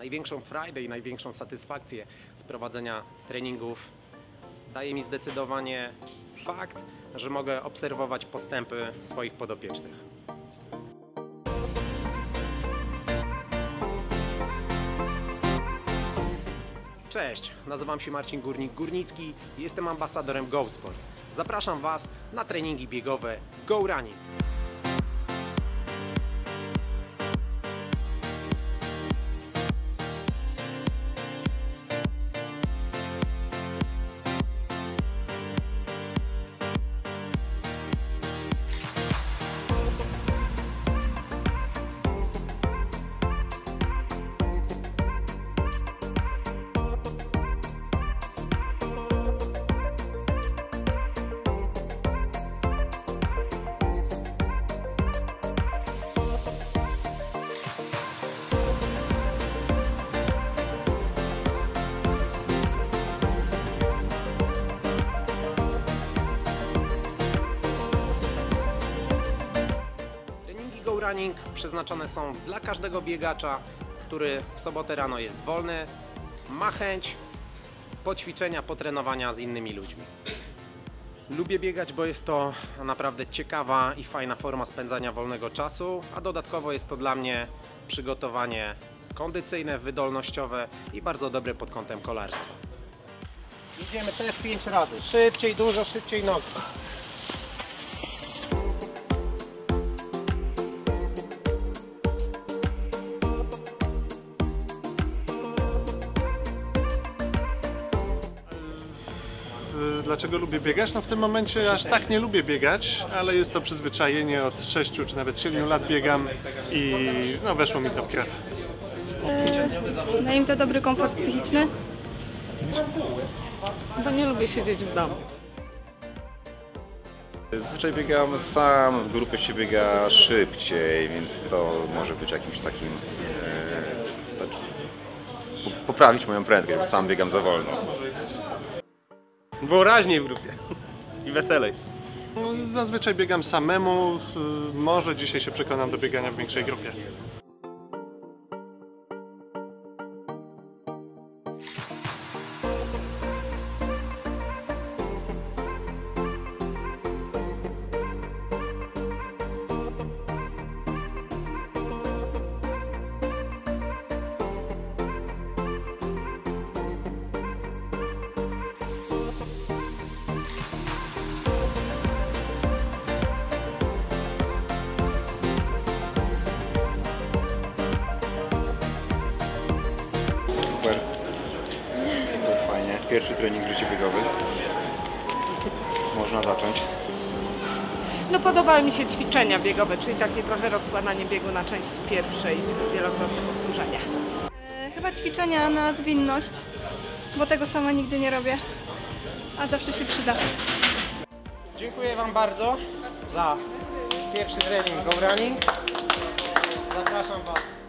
Największą frajdę i największą satysfakcję z prowadzenia treningów daje mi zdecydowanie fakt, że mogę obserwować postępy swoich podopiecznych. Cześć, nazywam się Marcin Górnik-Górnicki i jestem ambasadorem GoSport. Zapraszam Was na treningi biegowe Go Running. Running przeznaczone są dla każdego biegacza, który w sobotę rano jest wolny, ma chęć poćwiczenia, potrenowania z innymi ludźmi. Lubię biegać, bo jest to naprawdę ciekawa i fajna forma spędzania wolnego czasu, a dodatkowo jest to dla mnie przygotowanie kondycyjne, wydolnościowe i bardzo dobre pod kątem kolarstwa. Idziemy też 5 razy, szybciej, dużo szybciej nogi. Dlaczego lubię biegać? No w tym momencie aż tak nie lubię biegać, ale jest to przyzwyczajenie, od 6 czy nawet 7 lat biegam i no, weszło mi to w krew. Daje mi to dobry komfort psychiczny, bo nie lubię siedzieć w domu. Zazwyczaj biegam sam, w grupie się biega szybciej, więc to może być jakimś takim... poprawić moją prędkość, bo sam biegam za wolno. Było raźniej w grupie i weselej. Zazwyczaj biegam samemu, może dzisiaj się przekonam do biegania w większej grupie. Super, fajnie. Pierwszy trening w życiu biegowy. Można zacząć. No podobały mi się ćwiczenia biegowe, czyli takie trochę rozkładanie biegu na część pierwszej, wielokrotne powtórzenia. Chyba ćwiczenia na zwinność, bo tego sama nigdy nie robię, a zawsze się przyda. Dziękuję Wam bardzo za pierwszy trening Go Running. Zapraszam Was